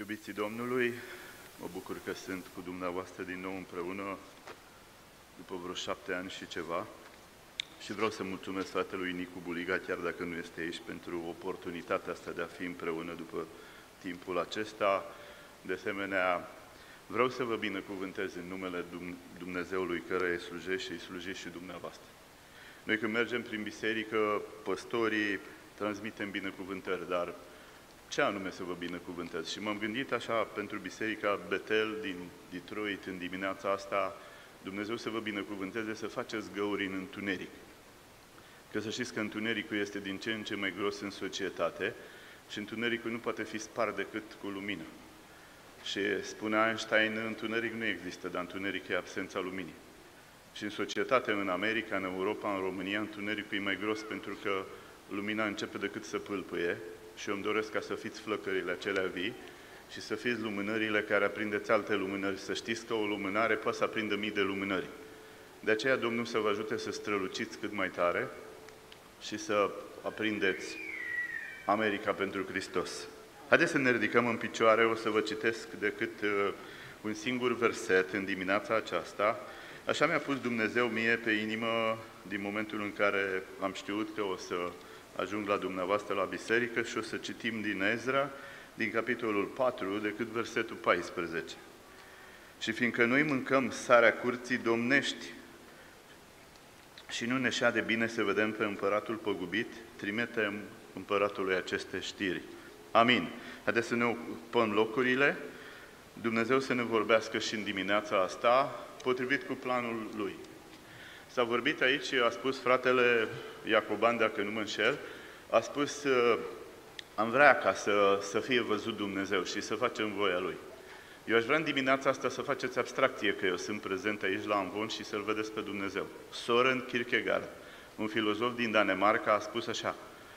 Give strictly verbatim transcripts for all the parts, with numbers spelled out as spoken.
Iubiții Domnului, mă bucur că sunt cu dumneavoastră din nou împreună după vreo șapte ani și ceva și vreau să mulțumesc fratelui Nicu Buliga, chiar dacă nu este aici, pentru oportunitatea asta de a fi împreună după timpul acesta. De asemenea, vreau să vă binecuvântez în numele Dumnezeului care îi slujește și îi slujiți și dumneavoastră. Noi când mergem prin biserică, păstorii transmitem binecuvântări, dar ce anume să vă binecuvântez? Și m-am gândit așa pentru Biserica Betel din Detroit în dimineața asta, Dumnezeu să vă binecuvânteze să faceți găuri în întuneric. Că să știți că întunericul este din ce în ce mai gros în societate și întunericul nu poate fi spart decât cu lumină. Și spunea Einstein, întuneric nu există, dar întuneric e absența luminii. Și în societate, în America, în Europa, în România, întunericul e mai gros pentru că lumina începe decât să pâlpâie. Și eu îmi doresc ca să fiți flăcările acelea vii și să fiți lumânările care aprindeți alte lumânări. Să știți că o lumânare poate să aprindă mii de lumânări. De aceea Domnul să vă ajute să străluciți cât mai tare și să aprindeți America pentru Hristos. Haideți să ne ridicăm în picioare, o să vă citesc decât uh, un singur verset în dimineața aceasta. Așa mi-a pus Dumnezeu mie pe inimă din momentul în care am știut că o să ajung la dumneavoastră la biserică și o să citim din Ezra, din capitolul patru, decât versetul paisprezece. Și fiindcă noi mâncăm sarea curții domnești și nu ne șade bine să vedem pe împăratul păgubit, trimitem împăratului aceste știri. Amin. Haideți să ne ocupăm locurile, Dumnezeu să ne vorbească și în dimineața asta, potrivit cu planul Lui. S-a vorbit aici, a spus fratele Iacoban, dacă nu mă înșel, a spus, am vrea ca să, să fie văzut Dumnezeu și să facem voia Lui. Eu aș vrea în dimineața asta să faceți abstracție că eu sunt prezent aici la Amvon și să-L vedeți pe Dumnezeu. Søren Kierkegaard, un filozof din Danemarca, a spus așa,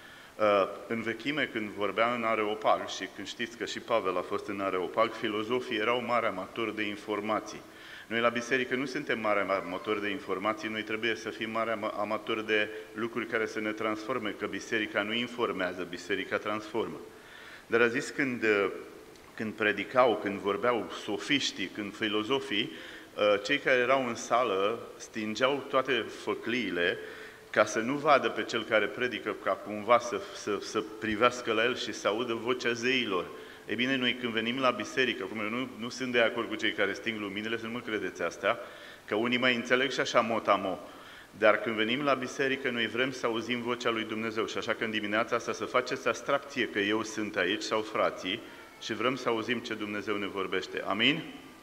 în vechime, când vorbea în Areopag, și când știți că și Pavel a fost în Areopag, filozofii erau mari amatori de informații. Noi la biserică nu suntem mari amatori de informații, noi trebuie să fim mari amatori de lucruri care să ne transforme, că biserica nu informează, biserica transformă. Dar a zis când, când predicau, când vorbeau sofiștii, când filozofii, cei care erau în sală stingeau toate făcliile ca să nu vadă pe cel care predică, ca cumva să, să, să privească la el și să audă vocea zeilor. E bine, noi când venim la biserică, cum eu nu, nu sunt de acord cu cei care sting luminile, să nu mă credeți asta, că unii mai înțeleg și așa mot-amo. Dar când venim la biserică, noi vrem să auzim vocea lui Dumnezeu. Și așa că în dimineața asta să faceți abstracție că eu sunt aici sau frații și vrem să auzim ce Dumnezeu ne vorbește. Amin?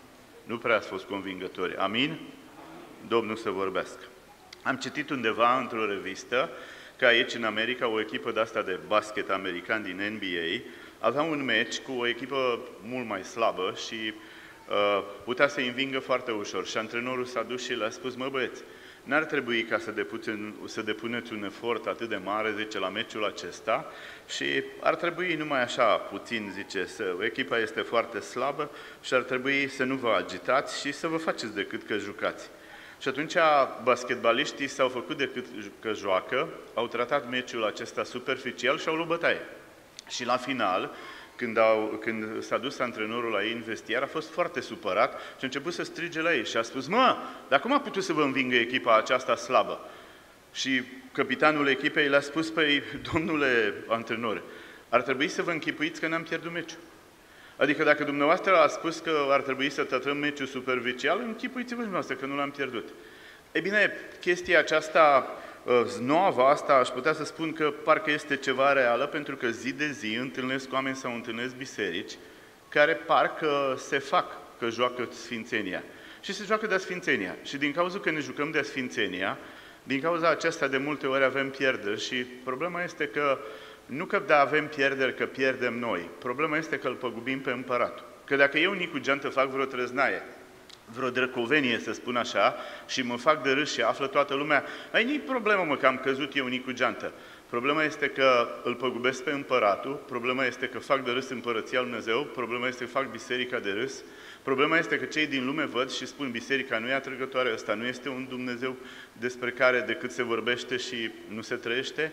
Nu prea ați fost convingători. Amin? Domnul să vorbească. Am citit undeva într-o revistă că aici în America o echipă de asta de basket american din N B A avea un meci cu o echipă mult mai slabă și uh, putea să-i învingă foarte ușor. Și antrenorul s-a dus și le-a spus, mă băieți, n-ar trebui ca să, depuțin, să depuneți un efort atât de mare, zice, la meciul acesta și ar trebui numai așa puțin, zice, să, echipa este foarte slabă și ar trebui să nu vă agitați și să vă faceți decât că jucați. Și atunci basketbaliștii s-au făcut decât că joacă, au tratat meciul acesta superficial și au luat bătaie. Și la final, când, au, când s-a dus antrenorul la ei în vestiar, a fost foarte supărat și a început să strige la ei și a spus, mă, dar cum a putut să vă învingă echipa aceasta slabă? Și capitanul echipei le-a spus, păi, domnule antrenor, ar trebui să vă închipuiți că n-am pierdut meciul. Adică dacă dumneavoastră a spus că ar trebui să tratăm meciul superficial, închipuiți-vă dumneavoastră că nu l-am pierdut. Ei bine, chestia aceasta znoava asta, aș putea să spun că parcă este ceva reală, pentru că zi de zi întâlnesc oameni sau întâlnesc biserici care parcă se fac că joacă Sfințenia. Și se joacă de Sfințenia. Și din cauza că ne jucăm de Sfințenia, din cauza aceasta de multe ori avem pierderi și problema este că nu că da avem pierderi, că pierdem noi. Problema este că îl păgubim pe împăratul. Că dacă eu, Nicu Geantă, fac vreo trăznaie, vreo drăcovenie, să spun așa, și mă fac de râs și află toată lumea, ai nici problemă, mă, că am căzut eu, Nicu Geantă. Problema este că îl păgubesc pe împăratul, problema este că fac de râs împărăția lui Dumnezeu, problema este că fac biserica de râs, problema este că cei din lume văd și spun, biserica nu e atrăgătoare, ăsta nu este un Dumnezeu despre care decât se vorbește și nu se trăiește.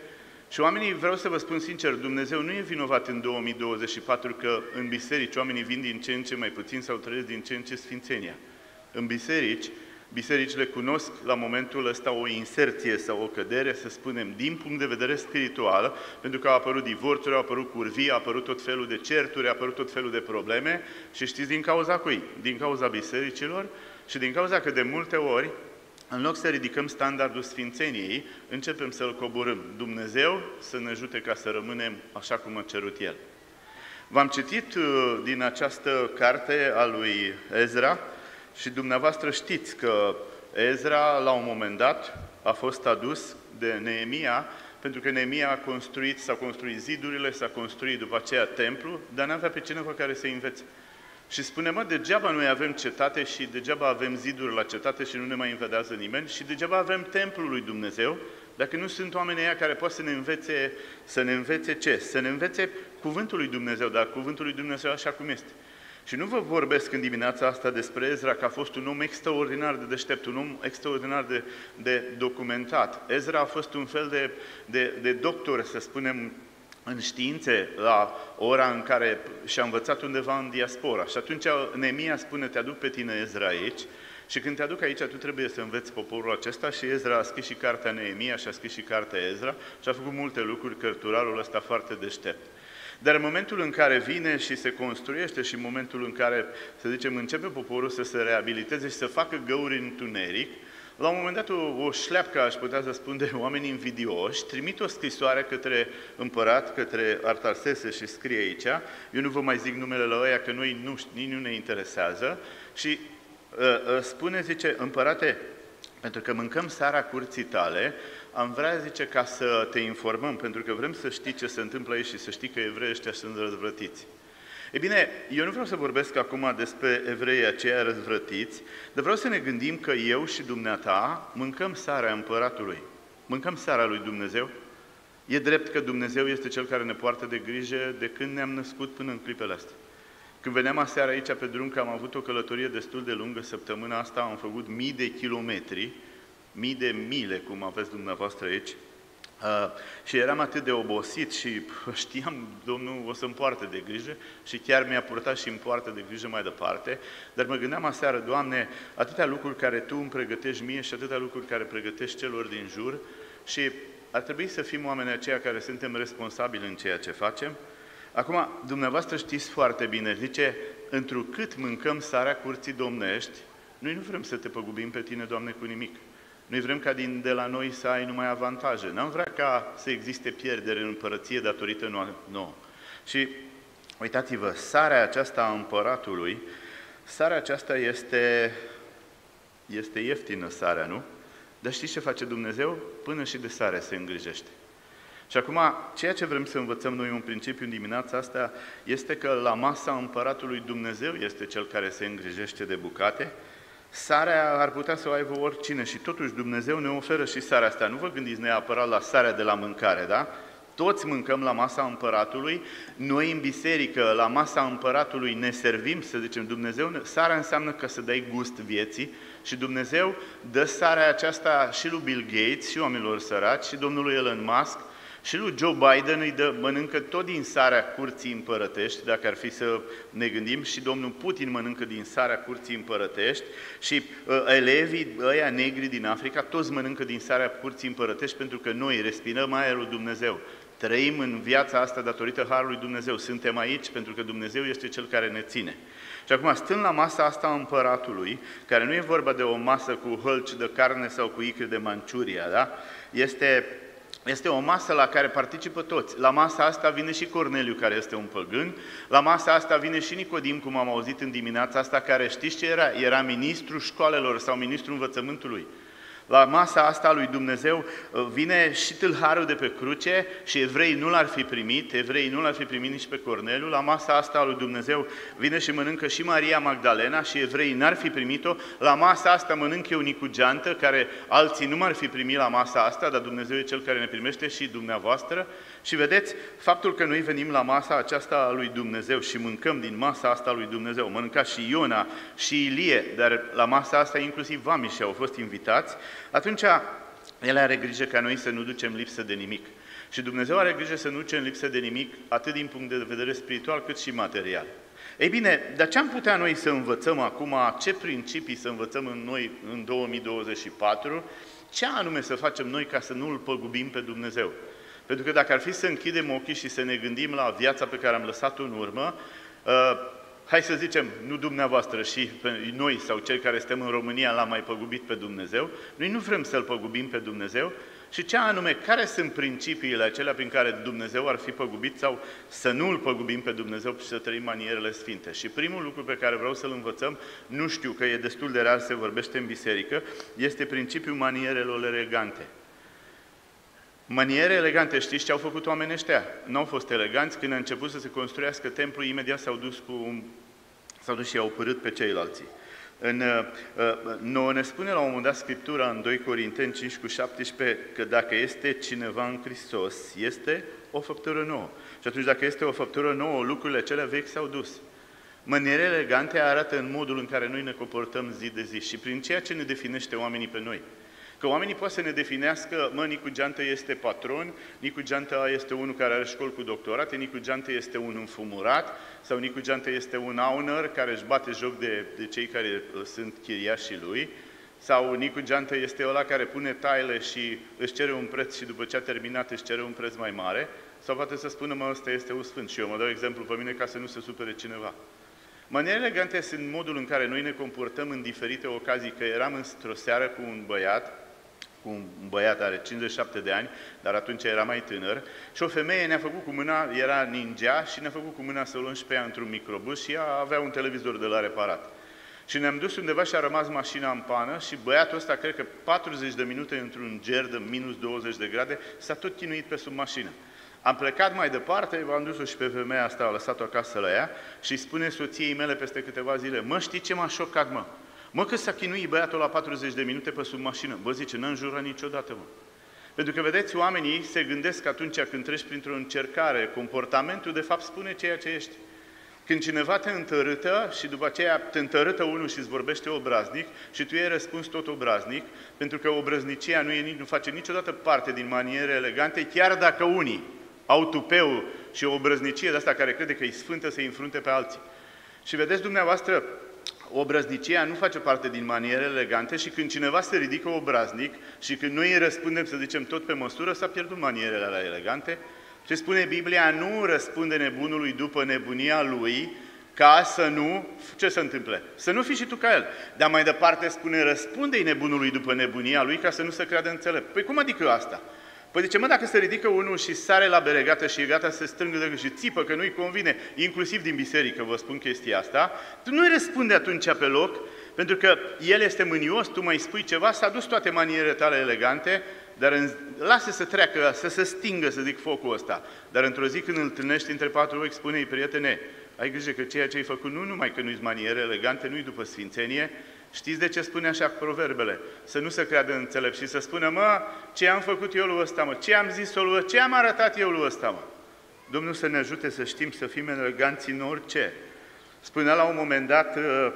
Și oamenii, vreau să vă spun sincer, Dumnezeu nu e vinovat în două mii douăzeci și patru că în biserici oamenii vin din ce în ce mai puțin sau trăiesc din ce în ce sfințenia. În biserici, bisericile cunosc la momentul ăsta o inserție sau o cădere, să spunem, din punct de vedere spiritual, pentru că au apărut divorțuri, au apărut curvii, au apărut tot felul de certuri, au apărut tot felul de probleme și știți din cauza cui? Din cauza bisericilor și din cauza că de multe ori, în loc să ridicăm standardul sfințeniei, începem să-l coborâm. Dumnezeu să ne ajute ca să rămânem așa cum a cerut El. V-am citit din această carte a lui Ezra și dumneavoastră știți că Ezra, la un moment dat, a fost adus de Neemia, pentru că Neemia a construit, s-a construit zidurile, s-a construit după aceea templu, dar n-avea pe cineva care să învețe. Și spune, mă, degeaba noi avem cetate și degeaba avem ziduri la cetate și nu ne mai invadează nimeni și degeaba avem templul lui Dumnezeu, dacă nu sunt oamenii aia care pot să ne învețe, să ne învețe ce? Să ne învețe cuvântul lui Dumnezeu, dar cuvântul lui Dumnezeu așa cum este. Și nu vă vorbesc în dimineața asta despre Ezra, că a fost un om extraordinar de deștept, un om extraordinar de, de documentat. Ezra a fost un fel de, de, de doctor, să spunem, în științe, la ora în care și-a învățat undeva în diaspora. Și atunci Neemia spune, te aduc pe tine, Ezra, aici, și când te aduc aici, tu trebuie să înveți poporul acesta. Și Ezra a scris și cartea Neemia și a scris și cartea Ezra și a făcut multe lucruri, cărturarul ăsta foarte deștept. Dar în momentul în care vine și se construiește și în momentul în care, să zicem, începe poporul să se reabiliteze și să facă găuri în întuneric, la un moment dat o, o șleapcă, aș putea să spun, de oameni invidioși, trimit o scrisoare către împărat, către Artaxerxes și scrie aici, eu nu vă mai zic numele la ăia, că noi nu, nici nu ne interesează, și uh, uh, spune, zice, împărate, pentru că mâncăm seara curții tale, am vrea, zice, ca să te informăm, pentru că vrem să știi ce se întâmplă aici și să știi că evreii ăștia sunt răzvrătiți. E bine, eu nu vreau să vorbesc acum despre evreii aceia răzvrătiți, dar vreau să ne gândim că eu și dumneata mâncăm seara împăratului. Mâncăm seara lui Dumnezeu. E drept că Dumnezeu este Cel care ne poartă de grijă de când ne-am născut până în clipele astea. Când veneam aseară aici pe drum, că am avut o călătorie destul de lungă săptămâna asta, am făcut mii de kilometri, mii de mile, cum aveți dumneavoastră aici, uh, și eram atât de obosit și știam, Domnul o să-mi poarte de grijă și chiar mi-a purtat și îmi poartă de grijă mai departe, dar mă gândeam aseară, Doamne, atâtea lucruri care Tu îmi pregătești mie și atâtea lucruri care pregătești celor din jur și ar trebui să fim oamenii aceia care suntem responsabili în ceea ce facem. Acum, dumneavoastră știți foarte bine, zice, întrucât mâncăm sarea curții domnești, noi nu vrem să te păgubim pe tine, Doamne, cu nimic. Noi vrem ca din, de la noi să ai numai avantaje. N-am vrea ca să existe pierdere în împărăție datorită nouă. Și uitați-vă, sarea aceasta a împăratului, sarea aceasta este, este ieftină, sarea, nu? Dar știți ce face Dumnezeu? Până și de sare se îngrijește. Și acum, ceea ce vrem să învățăm noi un principiu în dimineața asta este că la masa împăratului Dumnezeu este Cel care se îngrijește de bucate. Sarea ar putea să o aibă oricine și totuși Dumnezeu ne oferă și sarea asta. Nu vă gândiți neapărat la sarea de la mâncare, da? Toți mâncăm la masa împăratului, noi în biserică, la masa împăratului ne servim, să zicem, Dumnezeu, sarea înseamnă că să dai gust vieții și Dumnezeu dă sarea aceasta și lui Bill Gates și oamenilor săraci și domnului Elon Musk și lui Joe Biden îi dă, mănâncă tot din sarea curții împărătești, dacă ar fi să ne gândim, și domnul Putin mănâncă din sarea curții împărătești și uh, elevii ăia negri din Africa, toți mănâncă din sarea curții împărătești pentru că noi respirăm aerul Dumnezeu. Trăim în viața asta datorită Harului Dumnezeu. Suntem aici pentru că Dumnezeu este Cel care ne ține. Și acum, stând la masa asta a împăratului, care nu e vorba de o masă cu hălci de carne sau cu icre de Manciuria, da? Este... Este o masă la care participă toți. La masa asta vine și Corneliu, care este un păgân. La masa asta vine și Nicodim, cum am auzit în dimineața asta, care știți ce era? Era ministrul școalelor sau ministrul învățământului. La masa asta lui Dumnezeu vine și tâlharul de pe cruce și evreii nu l-ar fi primit, evreii nu l-ar fi primit nici pe Corneliu. La masa asta lui Dumnezeu vine și mănâncă și Maria Magdalena și evreii n-ar fi primit-o. La masa asta mănânc eu Nicugeantă, care alții nu m-ar fi primit la masa asta, dar Dumnezeu e Cel care ne primește și dumneavoastră. Și vedeți, faptul că noi venim la masa aceasta a lui Dumnezeu și mâncăm din masa asta a lui Dumnezeu, mânca și Iona și Ilie, dar la masa asta inclusiv vamișii au fost invitați, atunci El are grijă ca noi să nu ducem lipsă de nimic. Și Dumnezeu are grijă să nu ducem lipsă de nimic, atât din punct de vedere spiritual, cât și material. Ei bine, dar ce am putea noi să învățăm acum, ce principii să învățăm în noi în două mii douăzeci și patru, ce anume să facem noi ca să nu îl păgubim pe Dumnezeu? Pentru că dacă ar fi să închidem ochii și să ne gândim la viața pe care am lăsat-o în urmă, uh, hai să zicem, nu dumneavoastră și noi sau cei care suntem în România l-am mai păgubit pe Dumnezeu, noi nu vrem să-L păgubim pe Dumnezeu, și ce anume, care sunt principiile acelea prin care Dumnezeu ar fi păgubit sau să nu îl păgubim pe Dumnezeu și să trăim manierele sfinte. Și primul lucru pe care vreau să-l învățăm, nu știu că e destul de rar se vorbește în biserică, este principiul manierelor elegante. Maniere elegante, știți ce au făcut oamenii ăștia? N-au fost eleganți, când a început să se construiască templul, imediat s-au dus, cu, s-au dus și i-au părât pe ceilalți. În, nouă ne spune la un moment dat Scriptura în doi Corinteni cinci cu șaptesprezece că dacă este cineva în Hristos, este o făptură nouă. Și atunci dacă este o făptură nouă, lucrurile cele vechi s-au dus. Maniere elegante arată în modul în care noi ne comportăm zi de zi și prin ceea ce ne definește oamenii pe noi. Că oamenii pot să ne definească, mă, Nicu Geantă este patron, Nicu Geantă este unul care are școli cu doctorate, Nicu Geantă este un înfumurat, sau Nicu Geantă este un owner care își bate joc de, de cei care sunt chiriașii lui, sau Nicu Geantă este ăla care pune taile și își cere un preț și după ce a terminat își cere un preț mai mare, sau poate să spună, mă, ăsta este un sfânt și eu mă dau exemplu pe mine ca să nu se supere cineva. Manierele elegante sunt modul în care noi ne comportăm în diferite ocazii, că eram într-o seară cu un băiat, cu un băiat are cincizeci și șapte de ani, dar atunci era mai tânăr, și o femeie ne-a făcut cu mâna, era ninja, și ne-a făcut cu mâna să o luăm și pe ea într-un microbus și ea avea un televizor de la reparat. Și ne-am dus undeva și a rămas mașina în pană și băiatul ăsta, cred că patruzeci de minute într-un ger de minus douăzeci de grade, s-a tot chinuit pe sub mașină. Am plecat mai departe, v-am dus-o și pe femeia asta, am lăsat-o acasă la ea și spune soției mele peste câteva zile, mă, știi ce m-a șocat, mă? Mă, că s-a chinuit băiatul la patruzeci de minute pe sub mașină. Bă, zice, n-am jurat niciodată, mă. Pentru că, vedeți, oamenii se gândesc atunci când treci printr-o încercare, comportamentul, de fapt, spune ceea ce ești. Când cineva te întărâtă și după aceea te întărâtă unul și îți vorbește obraznic și tu i-ai răspuns tot obraznic, pentru că obrăznicia nu, e, nu face niciodată parte din maniere elegante, chiar dacă unii au tupeul și o obrăznicie de asta care crede că e sfântă să-i înfrunte pe alții. Și vedeți, dumneavoastră, obrăznicia nu face parte din maniere elegante și când cineva se ridică obraznic și când noi îi răspundem, să zicem, tot pe măsură, s-a pierdut manierele alea elegante. Și spune Biblia, nu răspunde nebunului după nebunia lui, ca să nu, ce se întâmple? Să nu fii și tu ca el. Dar mai departe spune, răspunde-i nebunului după nebunia lui, ca să nu se creadă înțelept. Păi cum adică asta? Păi zice, mă, dacă se ridică unul și sare la beregată și e gata să se strângă de și țipă că nu-i convine, inclusiv din biserică vă spun chestia asta, tu nu-i răspunde atunci pe loc, pentru că el este mânios, tu mai spui ceva, s-a dus toate manierele tale elegante, dar în... lasă să treacă, să se stingă, să zic, focul ăsta. Dar într-o zi când îl întâlnești între patru ochi, spune-i, prietene, ai grijă că ceea ce ai făcut nu numai că nu-i maniere elegante, nu-i după sfințenie. Știți de ce spune așa proverbele? Să nu se creadă înțelept și să spună, mă, ce am făcut eu lui ăsta, mă, ce am zis eu lui, ce am arătat eu lui ăsta, mă. Domnul să ne ajute să știm să fim eleganți în orice. Spunea la un moment dat, uh,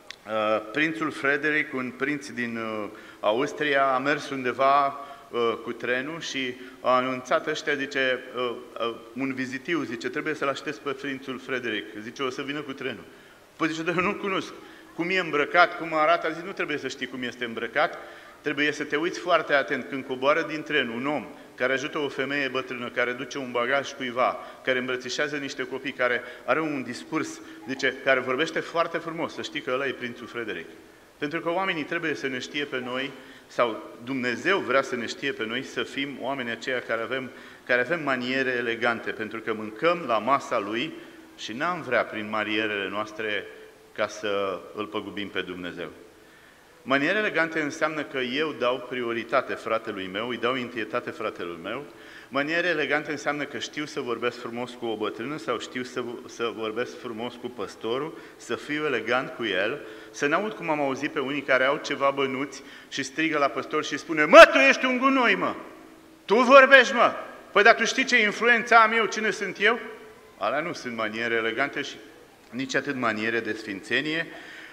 uh, prințul Frederic, un prinț din uh, Austria, a mers undeva uh, cu trenul și a anunțat ăștia, zice, uh, uh, un vizitiu, zice, trebuie să-l aștepți pe prințul Frederic, zice, o să vină cu trenul. Păi zice, dar eu nu-l cunosc. Cum e îmbrăcat, cum arată, a zis, nu trebuie să știi cum este îmbrăcat, trebuie să te uiți foarte atent când coboară din tren un om care ajută o femeie bătrână, care duce un bagaj cuiva, care îmbrățișează niște copii, care are un discurs, zice, care vorbește foarte frumos, să știi că ăla e prințul Frederic. Pentru că oamenii trebuie să ne știe pe noi, sau Dumnezeu vrea să ne știe pe noi, să fim oamenii aceia care avem, care avem maniere elegante, pentru că mâncăm la masa Lui și n-am vrea prin manierele noastre ca să îl păgubim pe Dumnezeu. Maniere elegante înseamnă că eu dau prioritate fratelui meu, îi dau întâietate fratelui meu. Maniere elegante înseamnă că știu să vorbesc frumos cu o bătrână sau știu să, să vorbesc frumos cu păstorul, să fiu elegant cu el, să n-aud cum am auzit pe unii care au ceva bănuți și strigă la păstor și spune, mă, tu ești un gunoi, mă! Tu vorbești, mă! Păi dar tu știi ce influență am eu, cine sunt eu? Alea nu sunt maniere elegante și nici atât maniere de sfințenie.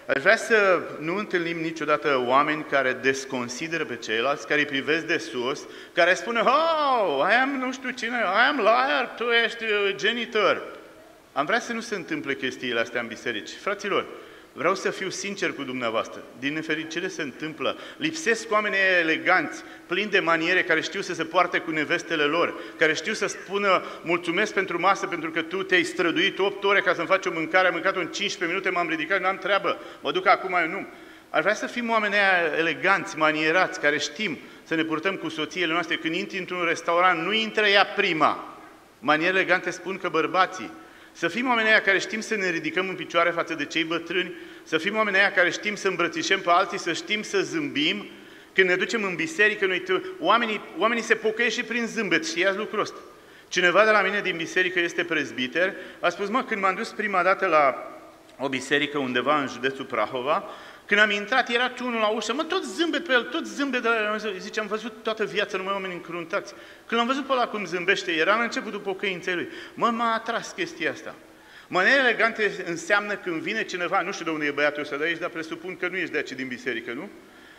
Aș vrea să nu întâlnim niciodată oameni care desconsideră pe ceilalți, care îi privesc de sus, care spune, oh, I am nu știu cine, I am liar, tu ești genitor. Am vrea să nu se întâmple chestiile astea în biserici. Fraților, vreau să fiu sincer cu dumneavoastră. Din nefericire se întâmplă. Lipsesc oamenii eleganți, plini de maniere, care știu să se poarte cu nevestele lor, care știu să spună mulțumesc pentru masă pentru că tu te-ai străduit opt ore ca să-mi faci o mâncare, am mâncat-o în cincisprezece minute, m-am ridicat, n-am treabă, mă duc acum eu nu. Aș vrea să fim oameni eleganți, manierați, care știm să ne purtăm cu soțiile noastre. Când intri într-un restaurant, nu intră ea prima. Maniere elegante spun că bărbații. Să fim oamenii aia care știm să ne ridicăm în picioare față de cei bătrâni, să fim oamenii aia care știm să îmbrățișăm pe alții, să știm să zâmbim. Când ne ducem în biserică, noi, oamenii, oamenii se pocăiesc și prin zâmbet, știați lucrul ăsta. Cineva de la mine din biserică este prezbiter, a spus, mă, când m-am dus prima dată la o biserică undeva în județul Prahova, când am intrat, era unul la ușă, mă, tot zâmbet pe el, tot zâmbet de la el. Zice, am văzut toată viața numai oameni încruntați. Când l-am văzut pe ăla cum zâmbește, era la începutul pocăinței lui. Mă, m-a atras chestia asta. Maniere elegante înseamnă când vine cineva, nu știu de unde e băiatul ăsta de aici, dar presupun că nu ești de aici din biserică, nu?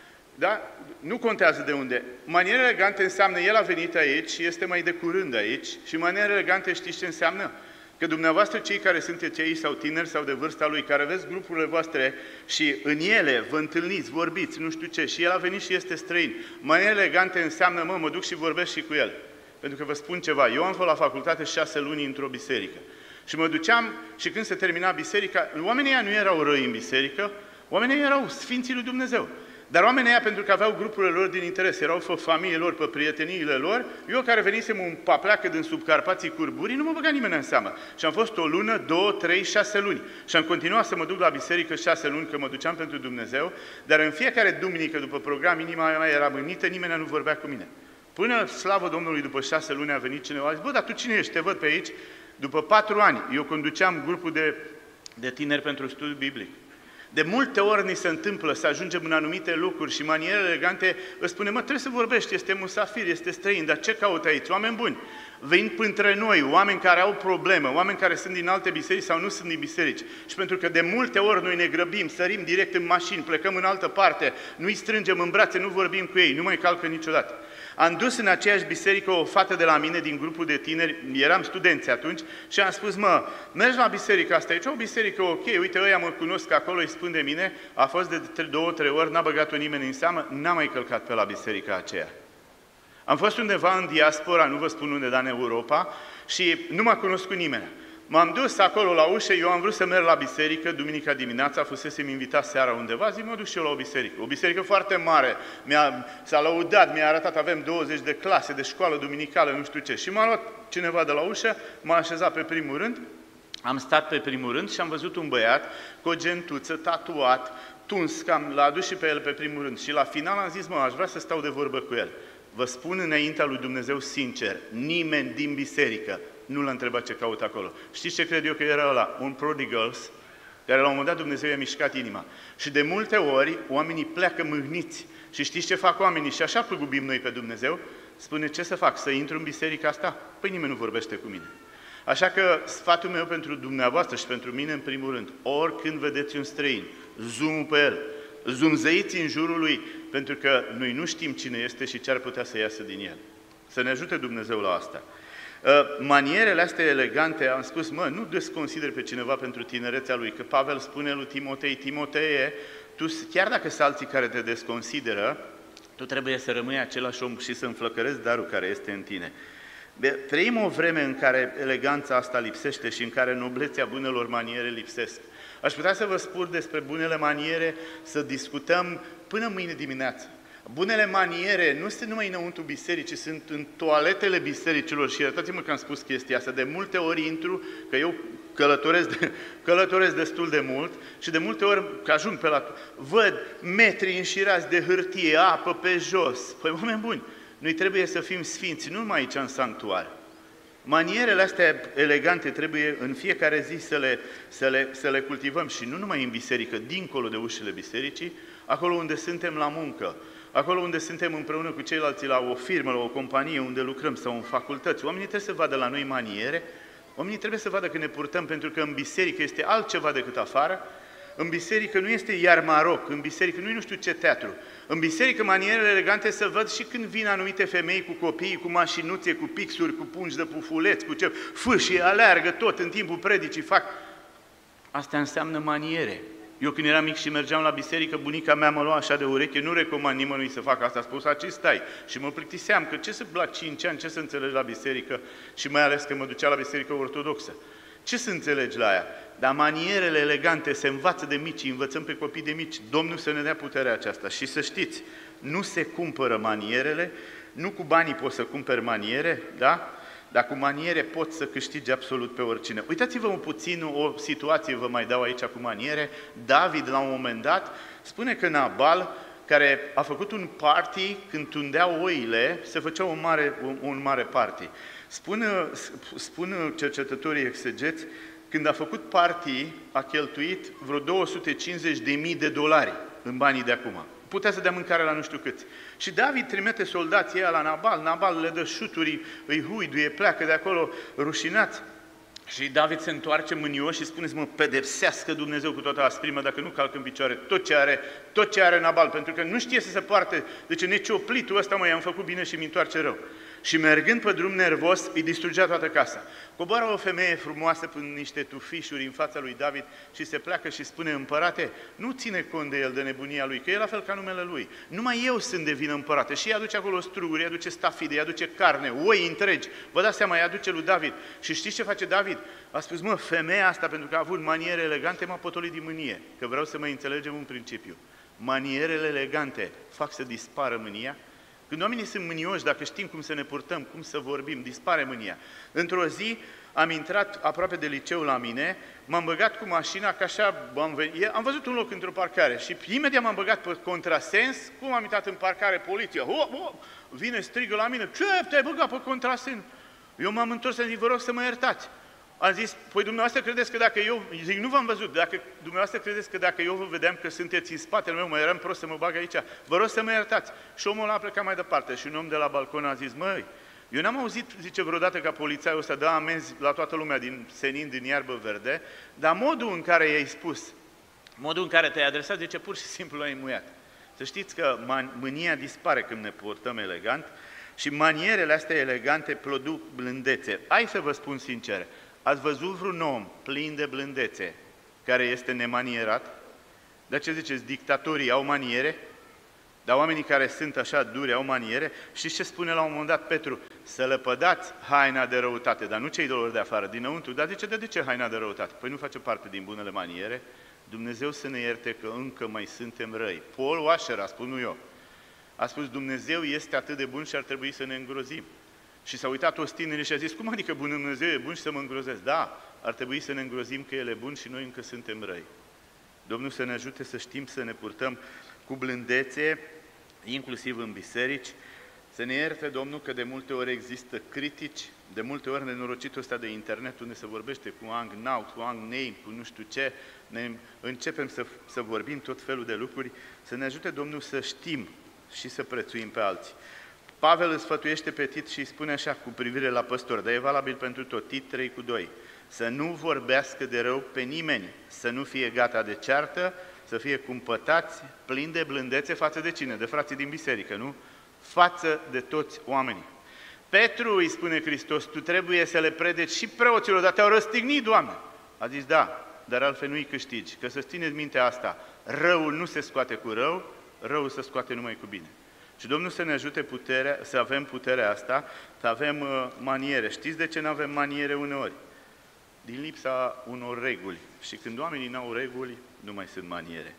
Da? Nu contează de unde. Maniere elegante înseamnă, el a venit aici și este mai de curând aici. Și maniere elegante știți ce înseamnă? Că dumneavoastră, cei care sunteți aici sau tineri sau de vârsta lui, care aveți grupurile voastre și în ele vă întâlniți, vorbiți, nu știu ce, și el a venit și este străin. Maniere elegante înseamnă, mă, mă duc și vorbesc și cu el. Pentru că vă spun ceva, eu am fost la facultate șase luni într-o biserică. Și mă duceam și când se termina biserica, oamenii ăia nu erau răi în biserică, oamenii ăia erau sfinții lui Dumnezeu. Dar oamenii ăia, pentru că aveau grupurile lor din interes, erau pe familiile lor, pe prieteniile lor, eu care venisem un papleacă din sub Carpații Curburii, nu mă băga nimeni în seamă. Și am fost o lună, două, trei, șase luni. Și am continuat să mă duc la biserică șase luni, că mă duceam pentru Dumnezeu, dar în fiecare duminică, după program, inima mea era mânită, nimeni nu vorbea cu mine. Până, slavă Domnului, după șase luni a venit cineva, a zis, bă, dar tu cine ești? Te văd pe aici. După patru ani, eu conduceam grupul de, de tineri pentru studiu biblic. De multe ori ni se întâmplă să ajungem în anumite lucruri și maniere elegante îți spune, mă, trebuie să vorbești, este musafir, este străin, dar ce caută aici? Oameni buni, vin între noi, oameni care au probleme, oameni care sunt din alte biserici sau nu sunt din biserici. Și pentru că de multe ori noi ne grăbim, sărim direct în mașini, plecăm în altă parte, nu-i strângem în brațe, nu vorbim cu ei, nu mai calcă niciodată. Am dus în aceeași biserică o fată de la mine din grupul de tineri, eram studenți atunci, și am spus, mă, mergi la biserica asta, aici o biserică ok, uite, ăia mă cunosc acolo, îi spun de mine, a fost de două, trei ori, n-a băgat-o nimeni în seamă, n-am mai călcat pe la biserica aceea. Am fost undeva în diaspora, nu vă spun unde, dar în Europa, și nu m-a cunoscut nimeni. M-am dus acolo la ușă, eu am vrut să merg la biserică, duminica dimineața, fusesem invitat seara undeva, zic, mă duc și eu la o biserică. O biserică foarte mare, mi-a, s-a lăudat, mi-a arătat, avem douăzeci de clase de școală duminicală, nu știu ce. Și m-a luat cineva de la ușă, m-a așezat pe primul rând, am stat pe primul rând și am văzut un băiat cu o gentuță, tatuat, tuns, cam l-a adus și pe el pe primul rând. Și la final am zis, mă, aș vrea să stau de vorbă cu el. Vă spun înaintea lui Dumnezeu sincer, nimeni din biserică nu l-a întrebat ce caută acolo. Știți ce cred eu că era ăla? Un prodigals, care la un moment dat Dumnezeu i-a mișcat inima. Și de multe ori oamenii pleacă mâhniți. Și știți ce fac oamenii? Și așa păgubim noi pe Dumnezeu. Spune, ce să fac? Să intru în biserica asta? Păi nimeni nu vorbește cu mine. Așa că sfatul meu pentru dumneavoastră și pentru mine în primul rând, oricând vedeți un străin, zoom pe el, zumzăiți în jurul lui, pentru că noi nu știm cine este și ce ar putea să iasă din el. Să ne ajute Dumnezeu la asta. Manierele astea elegante, am spus, mă, nu desconsideri pe cineva pentru tinerețea lui, că Pavel spune lui Timotei, Timotee, tu, chiar dacă sunt alții care te desconsideră, tu trebuie să rămâi același om și să înflăcărezi darul care este în tine. Trăim o vreme în care eleganța asta lipsește și în care noblețea bunelor maniere lipsesc. Aș putea să vă spun despre bunele maniere, să discutăm până mâine dimineață. Bunele maniere nu sunt numai înăuntru bisericii, sunt în toaletele bisericilor și iertați-mă că am spus chestia asta, de multe ori intru, că eu călătoresc, de, călătoresc destul de mult și de multe ori că ajung pe la... văd metri înșirați de hârtie, apă pe jos. Păi, oameni buni, noi trebuie să fim sfinți, nu numai aici în sanctuar. Manierele astea elegante trebuie în fiecare zi să le, să, le, să le cultivăm și nu numai în biserică, dincolo de ușile bisericii, acolo unde suntem la muncă, acolo unde suntem împreună cu ceilalți la o firmă, la o companie unde lucrăm sau în facultăți. Oamenii trebuie să vadă la noi maniere, oamenii trebuie să vadă că ne purtăm, pentru că în biserică este altceva decât afară În biserică nu este iar maroc, în biserică nu e nu știu ce teatru. În biserică manierele elegante se văd și când vin anumite femei cu copii, cu mașinuțe, cu pixuri, cu pungi de pufuleți, cu ce fâșii, aleargă tot în timpul predicii, fac. Asta înseamnă maniere. Eu când eram mic și mergeam la biserică, bunica mea mă lua așa de ureche, nu recomand nimănui să facă asta, a spus, aici stai. Și mă plictiseam, că ce să la cinci ani, ce să înțelegi la biserică, și mai ales că mă ducea la biserică ortodoxă. Ce să înțelegi la aia? Dar manierele elegante se învață de mici, învățăm pe copii de mici. Domnul să ne dea puterea aceasta. Și să știți, nu se cumpără manierele, nu cu banii poți să cumperi maniere, da? Dar cu maniere poți să câștigi absolut pe oricine. Uitați-vă un puțin, o situație vă mai dau aici cu maniere. David, la un moment dat, spune că Nabal, care a făcut un party când tundeau oile, se făcea un mare, un, un mare party. Spun, spun cercetătorii exegeți, când a făcut party, a cheltuit vreo două sute cincizeci de mii de dolari în banii de acum. Putea să dea mâncare la nu știu câți. Și David trimite soldații ăia la Nabal, Nabal le dă șuturi, îi huiduie, pleacă de acolo rușinați. Și David se întoarce mânios și spune să mă pedepsească Dumnezeu cu toată asprimea dacă nu calcă în picioare tot ce are, tot ce are Nabal, pentru că nu știe să se poarte. Deci necioplitul ăsta, mă, i-am făcut bine și mi întoarce rău. Și mergând pe drum nervos, îi distrugea toată casa. Coboară o femeie frumoasă până niște tufișuri în fața lui David și se pleacă și spune, împărate, nu ține cont de el, de nebunia lui, că e la fel ca numele lui. Numai eu sunt de vină, împărate. Și îi aduce acolo struguri, îi aduce stafide, îi aduce carne, oi întregi. Vă dați seama, îi aduce lui David. Și știți ce face David? A spus, mă, femeia asta, pentru că a avut maniere elegante, m-a potolit din mânie. Că vreau să mai înțelegem un principiu. Manierele elegante fac să dispară mânia. Când oamenii sunt mânioși, dacă știm cum să ne purtăm, cum să vorbim, dispare mânia. Într-o zi am intrat aproape de liceu la mine, m-am băgat cu mașina, că așa am, venit, am văzut un loc într-o parcare și imediat m-am băgat pe contrasens, cum am intrat în parcare, poliția, ho, ho, vine, strigă la mine, ce, te-ai băgat pe contrasens? Eu m-am întors și zic, vă rog să mă iertați. Am zis, păi dumneavoastră credeți că dacă eu, zic, nu v-am văzut, dacă dumneavoastră credeți că dacă eu vă vedeam că sunteți în spatele meu, mă eram prost să mă bag aici, vă rog să mă iertați. Și omul ăla a plecat mai departe și un om de la balcon a zis, măi, eu n-am auzit, zice, vreodată ca polițaiul ăsta dă amenzi la toată lumea din senin, din iarbă verde, dar modul în care i-ai spus, modul în care te-ai adresat, zice, pur și simplu l-ai muiat. Să știți că mânia dispare când ne purtăm elegant și manierele astea elegante produc blândețe. Hai să vă spun sincer, ați văzut vreun om plin de blândețe, care este nemanierat? Dar ce ziceți, dictatorii au maniere? Dar oamenii care sunt așa duri au maniere? Și ce spune la un moment dat Petru? Să lepădați haina de răutate, dar nu cei de afară, dinăuntru. Dar zice, de, de ce haina de răutate? Păi nu face parte din bunele maniere? Dumnezeu să ne ierte că încă mai suntem răi. Paul Washer a spus, nu eu. A spus, Dumnezeu este atât de bun și ar trebui să ne îngrozim. Și s-a uitat toți tinerii și a zis, cum adică bun Dumnezeu e bun și să mă îngrozesc? Da, ar trebui să ne îngrozim că El e bun și noi încă suntem răi. Domnul să ne ajute să știm să ne purtăm cu blândețe, inclusiv în biserici, să ne ierte Domnul că de multe ori există critici, de multe ori nenorocitul ăsta de internet unde se vorbește cu ang now, cu ang name, cu nu știu ce, ne începem să, să vorbim tot felul de lucruri, să ne ajute Domnul să știm și să prețuim pe alții. Pavel îl sfătuiește pe Tit și îi spune așa cu privire la păstori, dar e valabil pentru tot, Tit trei cu doi. Să nu vorbească de rău pe nimeni, să nu fie gata de ceartă, să fie cumpătați, plini de blândețe față de cine? De frații din biserică, nu? Față de toți oamenii. Petru, îi spune Hristos, tu trebuie să le predeci și preoților, dar te-au răstignit, Doamne. A zis, da, dar altfel nu-i câștigi, că să-ți țineți mintea asta, răul nu se scoate cu rău, răul se scoate numai cu bine. Și Domnul să ne ajute puterea, să avem puterea asta, să avem uh, maniere. Știți de ce nu avem maniere uneori? Din lipsa unor reguli. Și când oamenii n-au reguli, nu mai sunt maniere.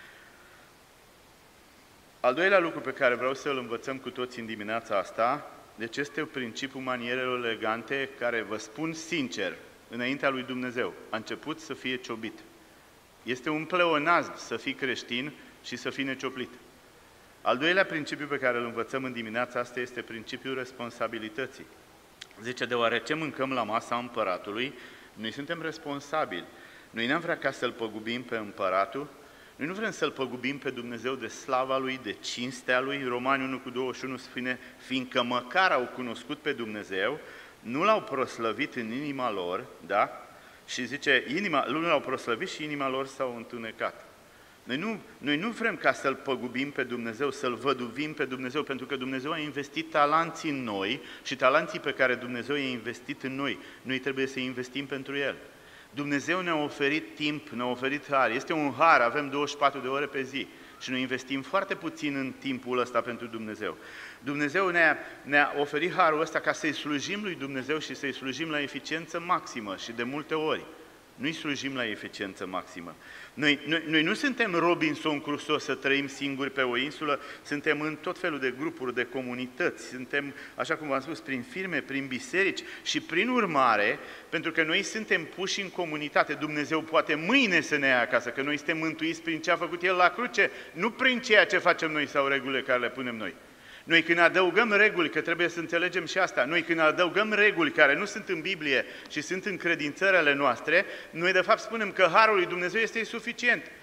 Al doilea lucru pe care vreau să-l învățăm cu toți în dimineața asta, deci este principiul manierelor elegante, care vă spun sincer, înaintea lui Dumnezeu, a început să fie ciobit. Este un pleonazm să fii creștin și să fii necioplit. Al doilea principiu pe care îl învățăm în dimineața asta este principiul responsabilității. Zice, deoarece mâncăm la masa împăratului, noi suntem responsabili. Noi n-am vrea ca să-L păgubim pe împăratul, noi nu vrem să-L păgubim pe Dumnezeu de slava Lui, de cinstea Lui, Romani unu cu douăzeci și unu spune, fiindcă măcar au cunoscut pe Dumnezeu, nu L-au proslăvit în inima lor, da? Și zice, inima, lumea l-au proslăvit și inima lor s-au întunecat. Noi nu, noi nu vrem ca să-L păgubim pe Dumnezeu, să-L văduvim pe Dumnezeu, pentru că Dumnezeu a investit talanții în noi și talanții pe care Dumnezeu i-a investit în noi, noi trebuie să investim pentru El. Dumnezeu ne-a oferit timp, ne-a oferit har. Este un har, avem douăzeci și patru de ore pe zi și noi investim foarte puțin în timpul ăsta pentru Dumnezeu. Dumnezeu ne-a, ne-a oferit harul ăsta ca să-i slujim lui Dumnezeu și să-i slujim la eficiență maximă și de multe ori. Nu-i slujim la eficiență maximă. Noi, noi, noi nu suntem Robinson Crusoe să trăim singuri pe o insulă, suntem în tot felul de grupuri, de comunități, suntem, așa cum v-am spus, prin firme, prin biserici și prin urmare, pentru că noi suntem puși în comunitate, Dumnezeu poate mâine să ne ia acasă, că noi suntem mântuiți prin ce a făcut El la cruce, nu prin ceea ce facem noi sau regulile care le punem noi. Noi când adăugăm reguli, că trebuie să înțelegem și asta, noi când adăugăm reguli care nu sunt în Biblie și sunt în credințările noastre, noi de fapt spunem că harul lui Dumnezeu este suficient.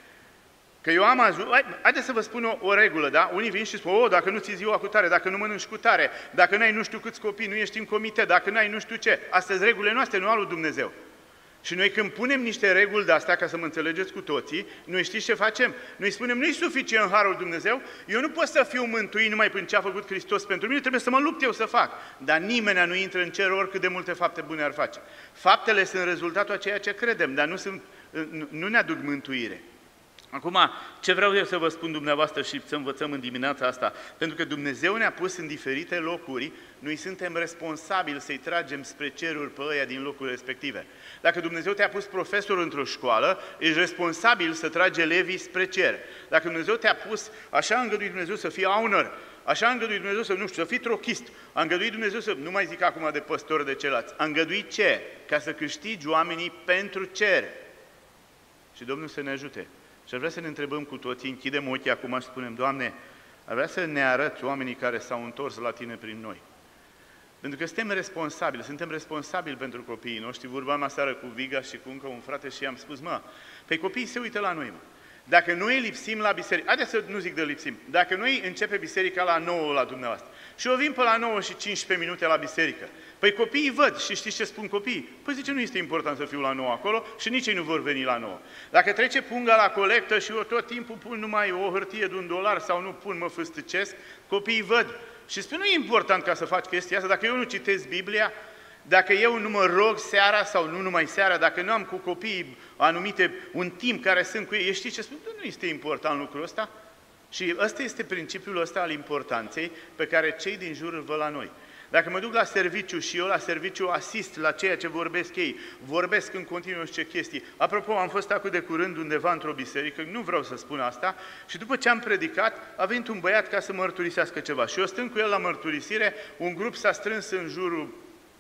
Că eu am ajuns, haideți să vă spun o, o regulă, da? Unii vin și spun, o, dacă nu ți ziua cu tare, dacă nu mănânci cu tare, dacă n-ai nu știu câți copii, nu ești în comitet, dacă n-ai nu știu ce. Astea sunt regulile noastre, nu al lui Dumnezeu. Și noi când punem niște reguli de-astea, ca să mă înțelegeți cu toții, noi știți ce facem? Noi spunem, nu-i suficient harul Dumnezeu, eu nu pot să fiu mântuit numai prin ce a făcut Hristos pentru mine, trebuie să mă lupt eu să fac. Dar nimeni nu intră în cer oricât de multe fapte bune ar face. Faptele sunt rezultatul a ceea ce credem, dar nu, sunt, nu ne aduc mântuire. Acum, ce vreau eu să vă spun dumneavoastră și să învățăm în dimineața asta? Pentru că Dumnezeu ne-a pus în diferite locuri, noi suntem responsabili să-i tragem spre ceruri pe ăia din locurile respective. Dacă Dumnezeu te-a pus profesor într-o școală, ești responsabil să tragi elevii spre cer. Dacă Dumnezeu te-a pus, așa a îngăduit Dumnezeu să fii owner, așa a îngăduit Dumnezeu să, nu știu, să fii trochist, a îngăduit Dumnezeu să, nu mai zic acum de păstori de ceilalți, a îngăduit ce? Ca să câștigi oamenii pentru cer. Și Domnul să ne ajute. Și ar vrea să ne întrebăm cu toții, închidem ochii acum și spunem, Doamne, ar vrea să ne arăți oamenii care s-au întors la Tine prin noi. Pentru că suntem responsabili, suntem responsabili pentru copiii noștri. Vorbeam aseară cu Viga și cu încă un frate și i-am spus, mă, pe copiii se uită la noi, mă. Dacă noi lipsim la biserică, haideți să nu zic de lipsim, dacă noi începe biserica la nouă la dumneavoastră și eu vin pe la nouă și cincisprezece minute la biserică, păi copiii văd și știți ce spun copiii? Păi zice, nu este important să fiu la nouă acolo și nici ei nu vor veni la nouă. Dacă trece punga la colectă și eu tot timpul pun numai o hârtie de un dolar sau nu pun, mă fâstăcesc, copiii văd. Și spun, nu e important ca să faci chestia asta, dacă eu nu citesc Biblia, dacă eu nu mă rog seara sau nu numai seara, dacă nu am cu copiii anumite, un timp care sunt cu ei, știți ce spun? Nu este important lucrul ăsta? Și ăsta este principiul ăsta al importanței pe care cei din jur îl văd la noi. Dacă mă duc la serviciu și eu la serviciu asist la ceea ce vorbesc ei, vorbesc în continuu ce chestii. Apropo, am fost acum de curând undeva într-o biserică, nu vreau să spun asta, și după ce am predicat, a venit un băiat ca să mărturisească ceva. Și eu stând cu el la mărturisire, un grup s-a strâns în jurul,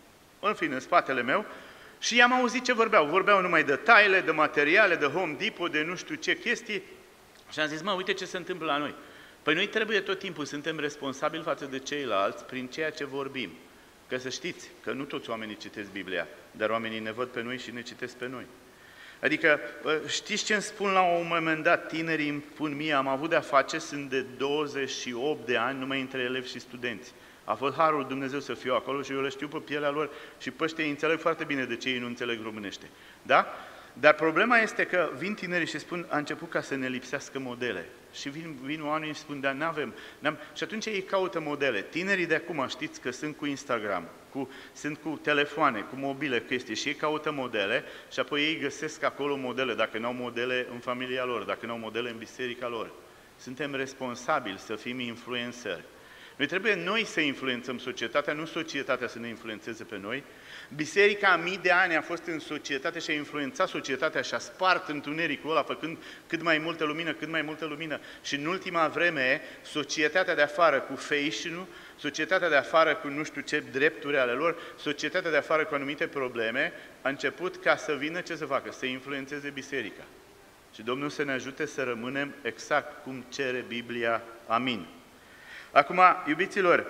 în fine, în spatele meu, și i-am auzit ce vorbeau. Vorbeau numai de taile, de materiale, de Home Depot, de nu știu ce chestii. Și am zis, mă, uite ce se întâmplă la noi. Păi noi trebuie tot timpul, suntem responsabili față de ceilalți prin ceea ce vorbim. Că să știți că nu toți oamenii citesc Biblia, dar oamenii ne văd pe noi și ne citesc pe noi. Adică, știți ce îmi spun la un moment dat, tinerii îmi spun mie, am avut de-a face, sunt de douăzeci și opt de ani, numai între elevi și studenți. A fost harul Dumnezeu să fiu acolo și eu le știu pe pielea lor și pe ăștia îi înțeleg foarte bine de ce ei nu înțeleg românește. Da? Dar problema este că vin tinerii și spun, a început ca să ne lipsească modele. Și vin, vin oamenii și spun, dar n-avem. Și atunci ei caută modele. Tinerii de acum știți că sunt cu Instagram, cu, sunt cu telefoane, cu mobile, chestii și ei caută modele și apoi ei găsesc acolo modele, dacă n-au modele în familia lor, dacă n-au modele în biserica lor. Suntem responsabili să fim influenceri. Noi trebuie noi să influențăm societatea, nu societatea să ne influențeze pe noi. Biserica a mii de ani a fost în societate și a influențat societatea și a spart întunericul ăla, făcând cât mai multă lumină, cât mai multă lumină. Și în ultima vreme, societatea de afară cu fashion-ul, societatea de afară cu nu știu ce drepturi ale lor, societatea de afară cu anumite probleme, a început ca să vină ce să facă? Să influențeze biserica. Și Domnul să ne ajute să rămânem exact cum cere Biblia. Amin. Acum, iubiților,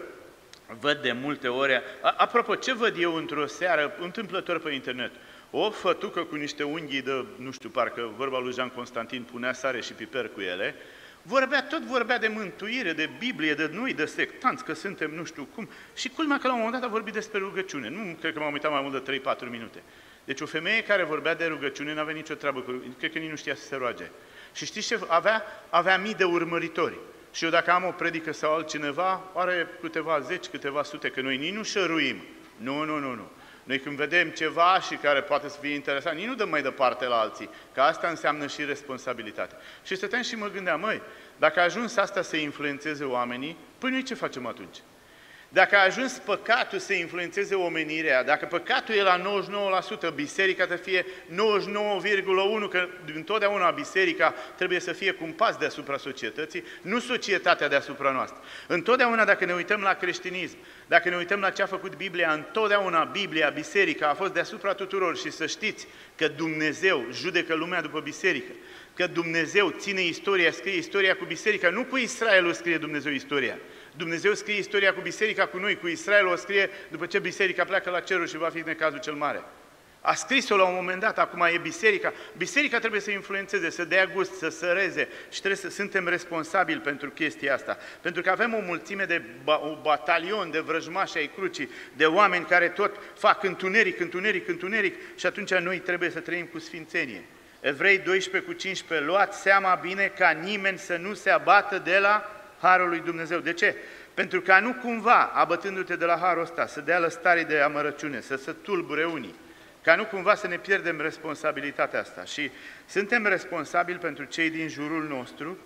văd de multe ori, apropo, ce văd eu într-o seară, întâmplător pe internet? O fătucă cu niște unghii de, nu știu, parcă vorba lui Jean Constantin, punea sare și piper cu ele, vorbea, tot vorbea de mântuire, de Biblie, de noi, de sectanți, că suntem nu știu cum, și culmea că la un moment dat a vorbit despre rugăciune. Nu cred că m-am uitat mai mult de trei patru minute. Deci o femeie care vorbea de rugăciune n-avea nicio treabă cu rugăciune, cred că nici nu știa să se roage. Și știți ce? Avea, avea mii de urmăritori. Și eu dacă am o predică sau altcineva, are câteva zeci, câteva sute, că noi nici nu șăruim. Nu, nu, nu, nu. Noi când vedem ceva și care poate să fie interesant, nici nu dăm mai departe la alții, că asta înseamnă și responsabilitate. Și stăteam și mă gândeam, măi, dacă a ajuns asta să influențeze oamenii, păi noi ce facem atunci? Dacă a ajuns păcatul să influențeze omenirea, dacă păcatul e la nouăzeci și nouă la sută, biserica trebuie să fie nouăzeci și nouă virgulă unu la sută, că întotdeauna biserica trebuie să fie cu un pas deasupra societății, nu societatea deasupra noastră. Întotdeauna dacă ne uităm la creștinism, dacă ne uităm la ce a făcut Biblia, întotdeauna Biblia, biserica a fost deasupra tuturor și să știți că Dumnezeu judecă lumea după biserică, că Dumnezeu ține istoria, scrie istoria cu biserica, nu cu Israelul scrie Dumnezeu istoria. Dumnezeu scrie istoria cu biserica, cu noi, cu Israelul o scrie după ce biserica pleacă la cerul și va fi necazul cel mare. A scris-o la un moment dat, acum e biserica. Biserica trebuie să influențeze, să dea gust, să săreze și trebuie să suntem responsabili pentru chestia asta. Pentru că avem o mulțime de ba, un batalion de vrăjmași ai crucii, de oameni care tot fac întuneric, întuneric, întuneric și atunci noi trebuie să trăim cu sfințenie. Evrei doisprezece cu cincisprezece, luați seama bine ca nimeni să nu se abată de la harul lui Dumnezeu. De ce? Pentru ca nu cumva, abătându-te de la harul ăsta, să dea lăstarii de amărăciune, să se tulbure unii, ca nu cumva să ne pierdem responsabilitatea asta. Și suntem responsabili pentru cei din jurul nostru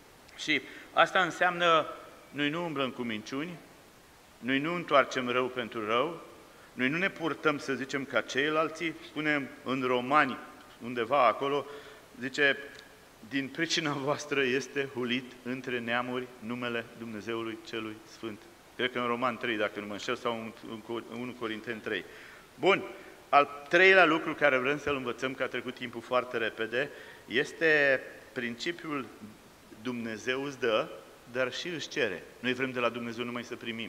și asta înseamnă, noi nu umblăm cu minciuni, noi nu întoarcem rău pentru rău, noi nu ne purtăm, să zicem, ca ceilalți, spunem în Romani, undeva acolo, zice, din pricina voastră este hulit între neamuri numele Dumnezeului Celui Sfânt. Cred că în Roman trei, dacă nu mă înșel, sau în unu Corinteni trei. Bun, al treilea lucru care vrem să-l învățăm, că a trecut timpul foarte repede, este principiul Dumnezeu îți dă, dar și își cere. Noi vrem de la Dumnezeu numai să primim.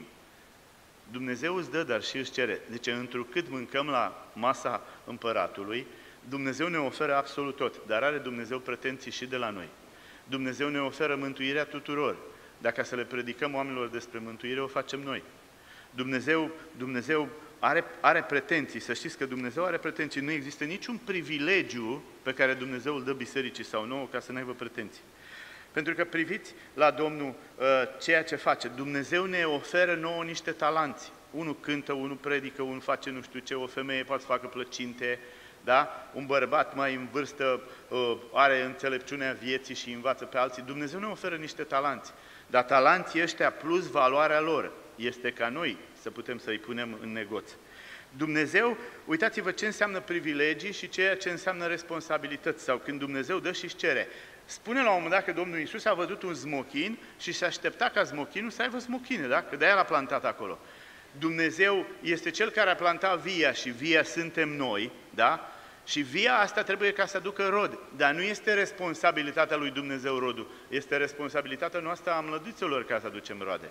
Dumnezeu îți dă, dar și își cere. Deci, întrucât mâncăm la masa împăratului, Dumnezeu ne oferă absolut tot, dar are Dumnezeu pretenții și de la noi. Dumnezeu ne oferă mântuirea tuturor. Dacă să le predicăm oamenilor despre mântuire, o facem noi. Dumnezeu, Dumnezeu are, are pretenții, să știți că Dumnezeu are pretenții. Nu există niciun privilegiu pe care Dumnezeu îl dă bisericii sau nouă ca să n-aibă pretenții. Pentru că priviți la Domnul uh, ceea ce face. Dumnezeu ne oferă nouă niște talanți. Unul cântă, unul predică, unul face nu știu ce, o femeie poate să facă plăcinte, da? Un bărbat mai în vârstă uh, are înțelepciunea vieții și învață pe alții. Dumnezeu ne oferă niște talanți, dar talanții ăștia plus valoarea lor este ca noi să putem să-i punem în negoț. Dumnezeu, uitați-vă ce înseamnă privilegii și ceea ce înseamnă responsabilități, sau când Dumnezeu dă și își cere. Spune la un moment dat că Domnul Iisus a văzut un smochin și se aștepta ca smochinul să aibă smochine, da? Că de-aia l-a plantat acolo. Dumnezeu este Cel care a plantat via și via suntem noi, da? Și via asta trebuie ca să aducă rod, dar nu este responsabilitatea lui Dumnezeu rodul, este responsabilitatea noastră a mlădițelor ca să aducem roade.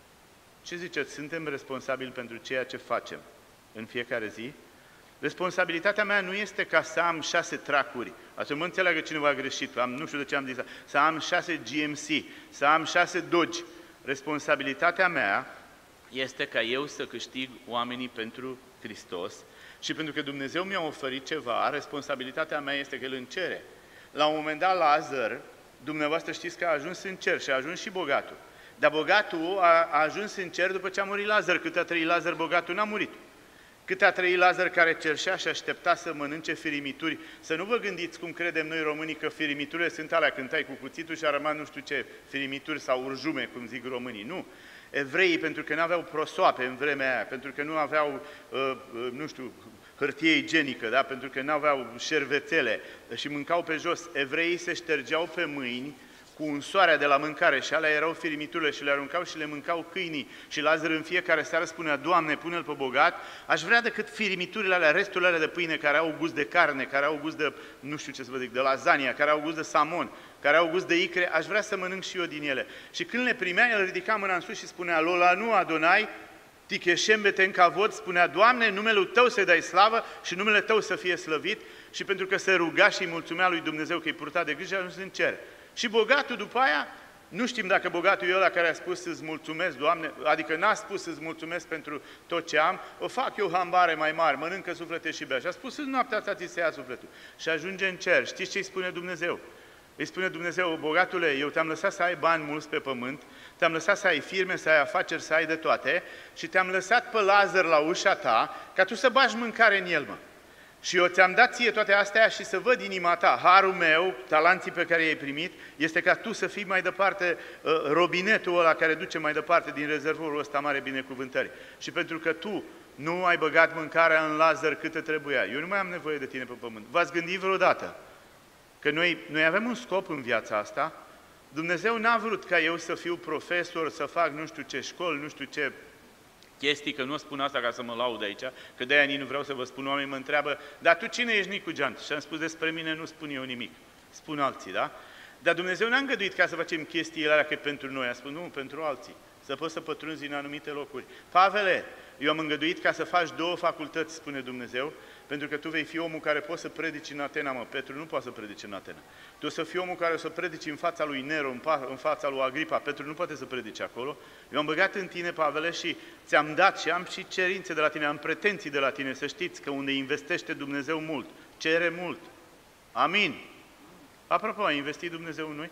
Ce ziceți? Suntem responsabili pentru ceea ce facem în fiecare zi? Responsabilitatea mea nu este ca să am șase tracuri, așa mă înțeleagă cineva greșit, am, nu știu de ce am zis, să am șase G M C, să am șase Dodge. Responsabilitatea mea este ca eu să câștig oamenii pentru Hristos și pentru că Dumnezeu mi-a oferit ceva, responsabilitatea mea este că El îmi cere. La un moment dat, Lazar, dumneavoastră știți că a ajuns în cer și a ajuns și bogatul. Dar bogatul a, a ajuns în cer după ce a murit Lazar. Cât a trăit Lazar, bogatul n-a murit. Cât a trăit Lazar care cerșea și aștepta să mănânce firimituri. Să nu vă gândiți cum credem noi românii că firimiturile sunt alea când tai cu cuțitul și a rămas nu știu ce, firimituri sau urjume, cum zic românii. Nu. Evreii, pentru că nu aveau prosoape în vremea aia, pentru că nu aveau, uh, uh, nu știu, hârtie igienică, da? Pentru că nu aveau șervețele și mâncau pe jos, evreii se ștergeau pe mâini cu unsoarea de la mâncare și alea erau firimiturile și le aruncau și le mâncau câinii. Și Lazar în fiecare seară spunea, Doamne, pune-l pe bogat, aș vrea decât firimiturile alea, restul alea de pâine care au gust de carne, care au gust de, nu știu ce să vă zic, de lasagna, care au gust de samon, care au gust de icre, aș vrea să mănânc și eu din ele. Și când le primea, el ridica mâna în sus și spunea, Lola nu Adonai, ticheșembete în cavod, spunea, Doamne, numele Tău să-i dai slavă și numele Tău să fie slăvit. Și pentru că se ruga și îi mulțumea lui Dumnezeu că îi purta de grijă, a ajuns în cer. Și bogatul după aia Nu știm dacă bogatul e ăla care a spus îți mulțumesc, Doamne, adică n-a spus îți mulțumesc pentru tot ce am, o fac eu hambare mai mari, mănâncă suflete și bea. Și a spus în noaptea asta ți se ia sufletul. Și ajunge în cer. Știți ce îi spune Dumnezeu? Îi spune Dumnezeu, bogatule, eu te-am lăsat să ai bani mulți pe pământ, te-am lăsat să ai firme, să ai afaceri, să ai de toate și te-am lăsat pe Lazar la ușa ta ca tu să bagi mâncare în el, mă. Și eu ți-am dat ție toate astea și să văd inima ta. Harul meu, talanții pe care i-ai primit, este ca tu să fii mai departe robinetul ăla care duce mai departe din rezervorul ăsta mare binecuvântări. Și pentru că tu nu ai băgat mâncarea în Lazar cât te trebuia, eu nu mai am nevoie de tine pe pământ. V-ați gândit vreodată că noi, noi avem un scop în viața asta? Dumnezeu n-a vrut ca eu să fiu profesor, să fac nu știu ce școli, nu știu ce chestii, că nu spun asta ca să mă laud aici, că de-aia nici nu vreau să vă spun, oamenii mă întreabă, dar tu cine ești, Nicu Geant? Și am spus, despre mine nu spun eu nimic, spun alții, da? Dar Dumnezeu n-a îngăduit ca să facem chestiile alea că pentru noi, a spus, nu, pentru alții, să poți să pătrunzi în anumite locuri. Pavele, eu am îngăduit ca să faci două facultăți, spune Dumnezeu, pentru că tu vei fi omul care poți să predici în Atena, mă. Petru nu poate să predice în Atena. Tu o să fii omul care o să predici în fața lui Nero, în, în fața lui Agripa. Petru nu poate să predice acolo. Eu am băgat în tine, Pavele, și ți-am dat și am și cerințe de la tine, am pretenții de la tine, să știți că unde investește Dumnezeu mult, cere mult. Amin. Apropo, a investit Dumnezeu în noi?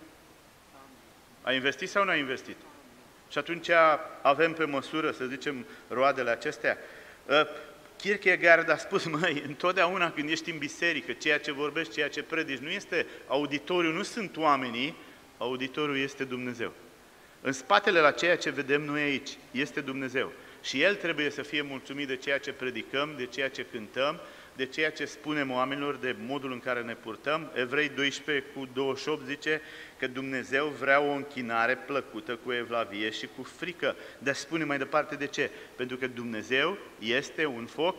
A investit sau nu a investit? Și atunci avem pe măsură, să zicem, roadele acestea. Kierkegaard a spus, măi, întotdeauna când ești în biserică, ceea ce vorbești, ceea ce predici, nu este auditoriu, nu sunt oamenii, auditoriul este Dumnezeu. În spatele la ceea ce vedem noi aici, este Dumnezeu. Și El trebuie să fie mulțumit de ceea ce predicăm, de ceea ce cântăm, de ceea ce spunem oamenilor, de modul în care ne purtăm. Evrei doisprezece cu douăzeci și opt zice că Dumnezeu vrea o închinare plăcută, cu evlavie și cu frică. Dar spune mai departe de ce? Pentru că Dumnezeu este un foc.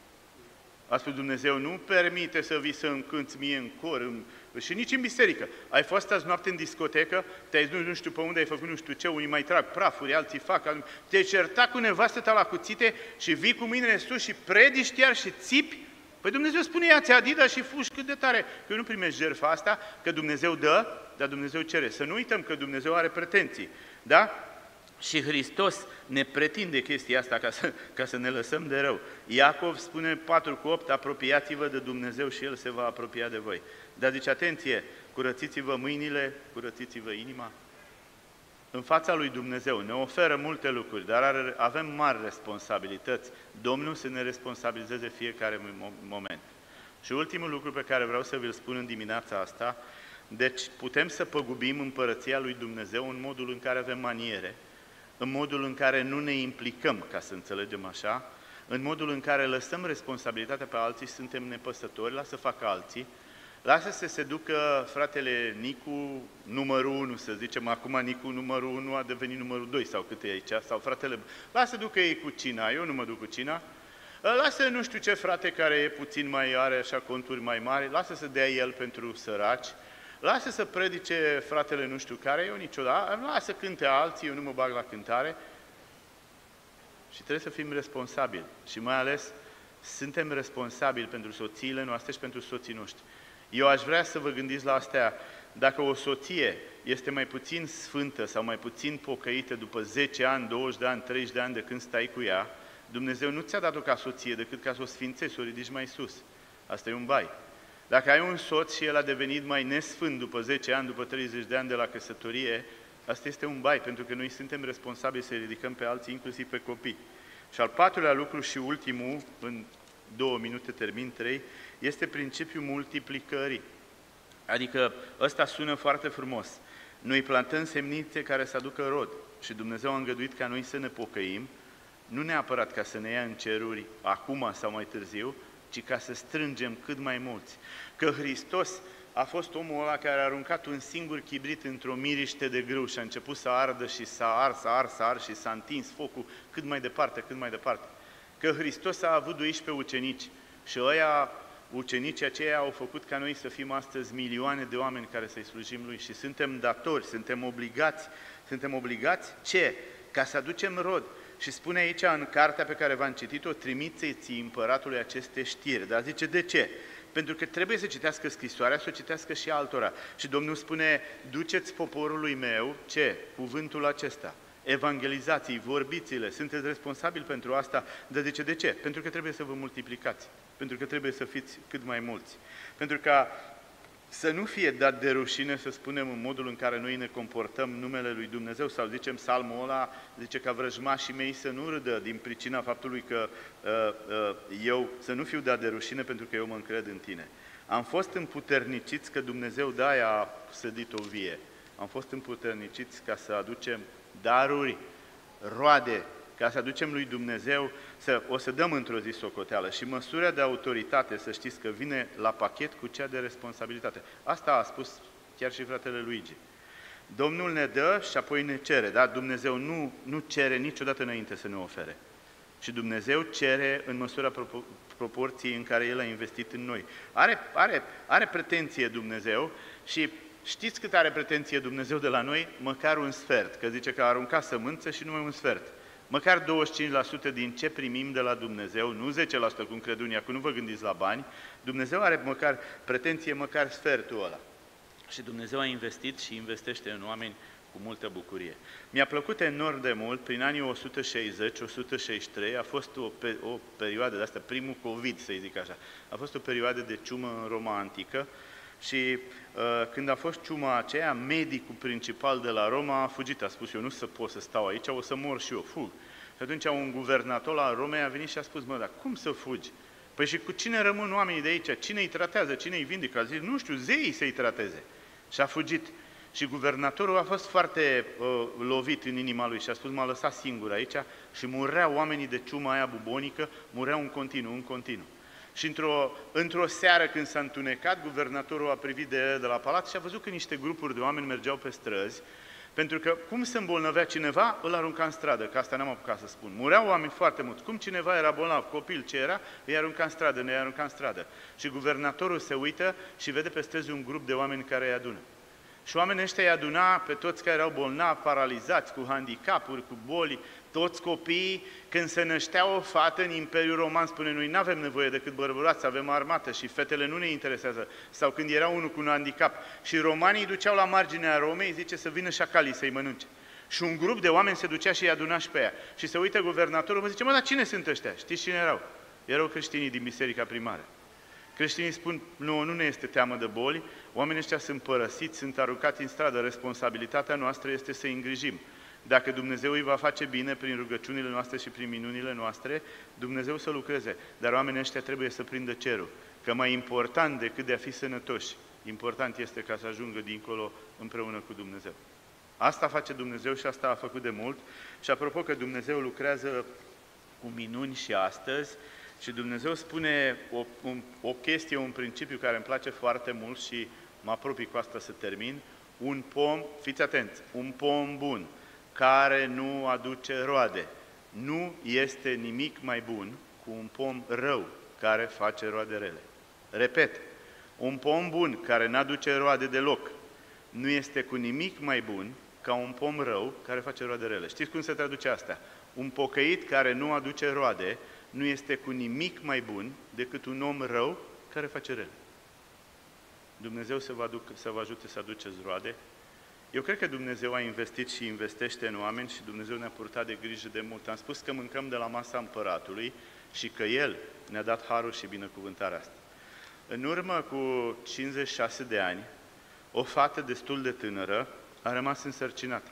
A spus Dumnezeu, nu permite să vii să încânți mie în cor, în... și nici în biserică. Ai fost azi noapte în discotecă, te-ai dus nu știu pe unde, ai făcut nu știu ce, unii mai trag prafuri, alții fac, te-ai certat cu nevastă ta la cuțite și vii cu mâinile sus și predici chiar și țipi. Păi Dumnezeu spune, ia-ți Adida și fugi cât de tare, că eu nu primesc jertfa asta, că Dumnezeu dă, dar Dumnezeu cere. Să nu uităm că Dumnezeu are pretenții, da? Și Hristos ne pretinde chestia asta ca să, ca să ne lăsăm de rău. Iacov spune patru cu opt, apropiați-vă de Dumnezeu și El se va apropia de voi. Dar zice, atenție, curățiți-vă mâinile, curățiți-vă inima. În fața lui Dumnezeu ne oferă multe lucruri, dar are, avem mari responsabilități. Domnul să ne responsabilizeze fiecare moment. Și ultimul lucru pe care vreau să vi-l spun în dimineața asta, deci putem să păgubim împărăția lui Dumnezeu în modul în care avem maniere, în modul în care nu ne implicăm, ca să înțelegem așa, în modul în care lăsăm responsabilitatea pe alții și suntem nepăsători, lasă să facă alții, lasă să se ducă fratele Nicu, numărul unu, să zicem, acum Nicu numărul unu a devenit numărul doi sau cât e aici, sau fratele, lasă ducă ei cu cina, eu nu mă duc cu cina, lasă nu știu ce frate care e puțin mai, are așa conturi mai mari, lasă să dea el pentru săraci, lasă să predice fratele nu știu care, eu niciodată, lasă să cânte alții, eu nu mă bag la cântare. Și trebuie să fim responsabili. Și mai ales, suntem responsabili pentru soțiile noastre și pentru soții noștri. Eu aș vrea să vă gândiți la astea, dacă o soție este mai puțin sfântă sau mai puțin pocăită după zece ani, douăzeci de ani, treizeci de ani de când stai cu ea, Dumnezeu nu ți-a dat-o ca soție decât ca să o sfințești, să o ridici mai sus. Asta e un bai. Dacă ai un soț și el a devenit mai nesfânt după zece ani, după treizeci de ani de la căsătorie, asta este un bai, pentru că noi suntem responsabili să ridicăm pe alții, inclusiv pe copii. Și al patrulea lucru și ultimul, în două minute termin, trei, este principiul multiplicării. Adică ăsta sună foarte frumos. Noi plantăm semnițe care să aducă rod și Dumnezeu a îngăduit ca noi să ne pocăim, nu neapărat ca să ne ia în ceruri acum sau mai târziu, ci ca să strângem cât mai mulți. Că Hristos a fost omul ăla care a aruncat un singur chibrit într-o miriște de grâu și a început să ardă și s-a ars, s-a ars, s-a ars și s-a întins focul cât mai departe, cât mai departe. Că Hristos a avut doisprezece ucenici și ăia, ucenicii aceia au făcut ca noi să fim astăzi milioane de oameni care să-i slujim Lui și suntem datori, suntem obligați, suntem obligați ce? Ca să aducem rod. Și spune aici în cartea pe care v-am citit-o, trimiteți împăratului aceste știri. Dar zice, de ce? Pentru că trebuie să citească scrisoarea, să o citească și altora. Și Domnul spune, duceți poporului meu, ce? Cuvântul acesta. Evangelizații, vorbiți-le, sunteți responsabili pentru asta. Dar de ce? De ce? Pentru că trebuie să vă multiplicați. Pentru că trebuie să fiți cât mai mulți. Pentru că să nu fie dat de rușine, să spunem, în modul în care noi ne comportăm numele lui Dumnezeu, sau zicem psalmul ăla, zice ca vrăjmașii mei să nu râdă din pricina faptului că uh, uh, eu, să nu fiu dat de rușine pentru că eu mă încred în tine. Am fost împuterniciți că Dumnezeu de-aia a sădit-o vie. Am fost împuterniciți ca să aducem daruri, roade, ca să aducem lui Dumnezeu, să, o să dăm într-o zi socoteală. Și măsura de autoritate, să știți că vine la pachet cu cea de responsabilitate. Asta a spus chiar și fratele Luigi. Domnul ne dă și apoi ne cere, da? Dumnezeu nu, nu cere niciodată înainte să ne ofere. Și Dumnezeu cere în măsura proporției în care El a investit în noi. Are, are, are pretenție Dumnezeu și știți cât are pretenție Dumnezeu de la noi? Măcar un sfert, că zice că a aruncat sămânță și numai un sfert. Măcar douăzeci și cinci la sută din ce primim de la Dumnezeu, nu zece la sută cum cred unii, acum nu vă gândiți la bani, Dumnezeu are măcar pretenție, măcar sfertul ăla. Și Dumnezeu a investit și investește în oameni cu multă bucurie. Mi-a plăcut enorm de mult, prin anii o sută șaizeci - o sută șaizeci și trei, a fost o, o perioadă de asta, primul COVID, să zic așa, a fost o perioadă de ciumă în Roma antică și uh, când a fost ciuma aceea, medicul principal de la Roma a fugit, a spus, eu nu să pot să stau aici, o să mor și eu, fug. Și atunci un guvernator la Romei a venit și a spus, mă, dar cum să fugi? Păi și cu cine rămân oamenii de aici? Cine îi tratează? Cine îi vindecă? A zis, nu știu, zeii să-i trateze. Și a fugit. Și guvernatorul a fost foarte uh, lovit în inima lui și a spus, m-a lăsat singur aici și mureau oamenii de ciuma aia bubonică, mureau în continuu, în continuu. Și într-o, într-o seară când s-a întunecat, guvernatorul a privit de, de la palat și a văzut că niște grupuri de oameni mergeau pe străzi, pentru că cum se îmbolnăvea cineva, îl arunca în stradă, că asta n-am apucat să spun. Mureau oameni foarte mulți. Cum cineva era bolnav, copil, ce era, îi arunca în stradă, ne arunca în stradă. Și guvernatorul se uită și vede pe străzi un grup de oameni care îi adună. Și oamenii ăștia îi aduna pe toți care erau bolnavi, paralizați, cu handicapuri, cu boli, toți copiii. Când se năștea o fată în Imperiul Roman, spune, noi nu avem nevoie decât bărbărați, avem armată și fetele nu ne interesează. Sau când era unul cu un handicap. Și romanii îi duceau la marginea Romei, zice, să vină șacalii să-i mănânce. Și un grup de oameni se ducea și îi aduna și pe ea. Și se uită guvernatorul, mă zice, mă, dar cine sunt ăștia? Știți cine erau? Erau creștinii din biserica primară. Creștinii spun, nu, nu ne este teamă de boli, oamenii ăștia sunt părăsiți, sunt aruncați în stradă, responsabilitatea noastră este să îi îngrijim. Dacă Dumnezeu îi va face bine prin rugăciunile noastre și prin minunile noastre, Dumnezeu să lucreze. Dar oamenii ăștia trebuie să prindă cerul. Că mai important decât de a fi sănătoși, important este ca să ajungă dincolo împreună cu Dumnezeu. Asta face Dumnezeu și asta a făcut de mult. Și apropo că Dumnezeu lucrează cu minuni și astăzi, și Dumnezeu spune o, un, o chestie, un principiu care îmi place foarte mult și mă apropii cu asta să termin. Un pom, fiți atenți, un pom bun care nu aduce roade. Nu este nimic mai bun cu un pom rău care face roade rele. Repet, un pom bun care nu aduce roade deloc nu este cu nimic mai bun ca un pom rău care face roade rele. Știți cum se traduce asta? Un pocăit care nu aduce roade nu este cu nimic mai bun decât un om rău care face rele. Dumnezeu să vă, aduc, să vă ajute să aduceți roade. Eu cred că Dumnezeu a investit și investește în oameni și Dumnezeu ne-a purtat de grijă de mult. Am spus că mâncăm de la masa împăratului și că El ne-a dat harul și binecuvântarea asta. În urmă cu cincizeci și șase de ani, o fată destul de tânără a rămas însărcinată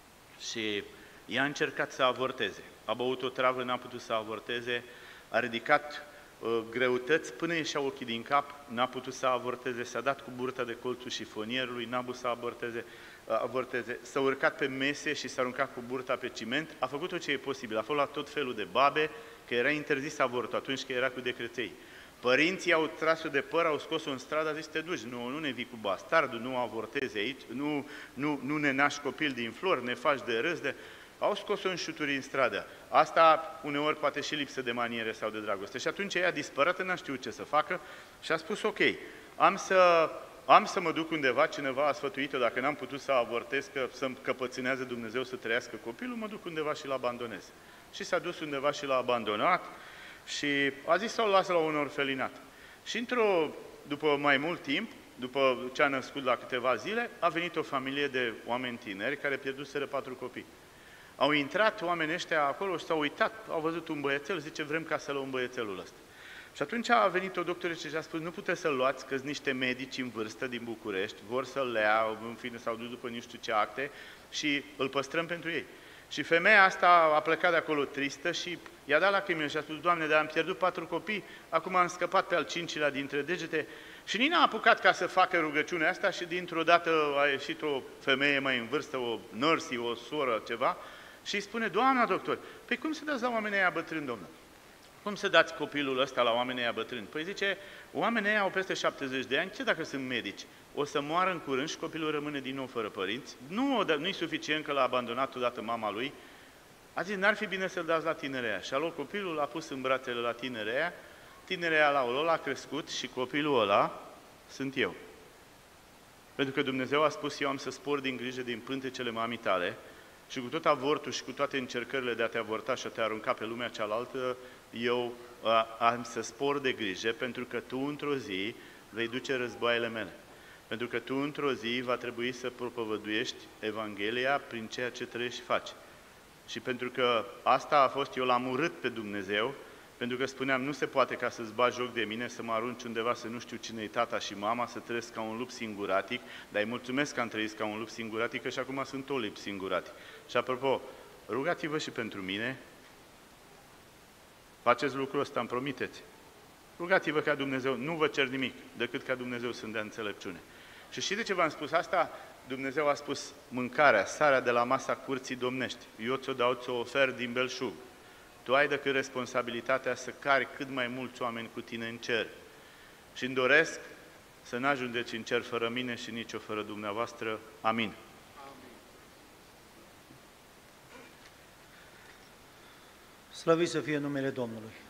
și ea a încercat să avorteze. A băut o travă, n-a putut să avorteze, a ridicat uh, greutăți până ieșeau ochii din cap, n-a putut să avorteze, s-a dat cu burta de colțul șifonierului, n-a putut să avorteze, uh, avorteze. S-a urcat pe mese și s-a aruncat cu burta pe ciment, a făcut tot ce e posibil, a fost la tot felul de babe, că era interzis avortul atunci că era cu decreței. Părinții au tras-o de păr, au scos-o în stradă, a zis, te duci, nu, nu ne vii cu bastardul, nu avortezi aici, nu, nu, nu ne naști copil din flori, ne faci de râs, de... Au scos-o în șuturi în stradă. Asta uneori poate și lipsă de maniere sau de dragoste. Și atunci ea disperată, n-a știut ce să facă și a spus, ok, am să, am să mă duc undeva, cineva a sfătuit-o, dacă n-am putut să avortez, că să-mi căpățânează Dumnezeu să trăiască copilul, mă duc undeva și-l abandonez. Și s-a dus undeva și l-a abandonat și a zis să o lasă la un orfelinat. Și într-o, după mai mult timp, după ce a născut la câteva zile, a venit o familie de oameni tineri care pierduseră patru copii. Au intrat oamenii ăștia acolo și s-au uitat, au văzut un băiețel, zice, vrem ca să luăm băiețelul ăsta. Și atunci a venit o doctoriță și a spus, nu puteți să-l luați, că sunt niște medici în vârstă din București, vor să-l lea, în fine s-au dus după nu știu ce acte și îl păstrăm pentru ei. Și femeia asta a plecat de acolo tristă și i-a dat lacrimile și a spus, Doamne, dar am pierdut patru copii, acum am scăpat pe al cincilea dintre degete. Și nici n-a apucat ca să facă rugăciunea asta și dintr-o dată a ieșit o femeie mai în vârstă, o nurse, o soră, ceva, și îi spune, Doamna doctor, păi cum să dați la oamenii aia bătrâni, domnule? Cum să dați copilul ăsta la oamenii aia bătrâni? Păi zice, oamenii aia au peste șaptezeci de ani, ce dacă sunt medici? O să moară în curând și copilul rămâne din nou fără părinți? Nu, nu-i suficient că l-a abandonat odată mama lui. A zis, n-ar fi bine să-l dați la tinerea aia. Și a luat copilul, l-a pus în brațele la tinerea aia, tinerea aia la l-a crescut și copilul ăla sunt eu. Pentru că Dumnezeu a spus, eu am să spor din grijă din pântecele mamii tale și cu tot avortul și cu toate încercările de a te avorta și a te arunca pe lumea cealaltă, eu a, am să spor de grijă, pentru că tu într-o zi vei duce războaiele mele. Pentru că tu într-o zi va trebui să propovăduiești Evanghelia prin ceea ce trăiești și faci. Și pentru că asta a fost, eu l-am urât pe Dumnezeu, pentru că spuneam, nu se poate ca să-ți bagi joc de mine, să mă arunci undeva, să nu știu cine e tata și mama, să trăiesc ca un lup singuratic, dar îi mulțumesc că am trăit ca un lup singuratic, că și acum sunt tot lup singuratic. Și apropo, rugați-vă și pentru mine, faceți lucrul ăsta, îmi promiteți. Rugați-vă ca Dumnezeu, nu vă cer nimic, decât ca Dumnezeu să-mi dea înțelepciune. Și știți de ce v-am spus asta? Dumnezeu a spus, mâncarea, sarea de la masa curții domnești, eu ți-o dau, ți-o ofer din belșug. Tu ai decât responsabilitatea să cari cât mai mulți oameni cu tine în cer. Și îmi doresc să n-ajungeți în cer fără mine și nici o fără dumneavoastră. Amin. Slăvit să fie numele Domnului!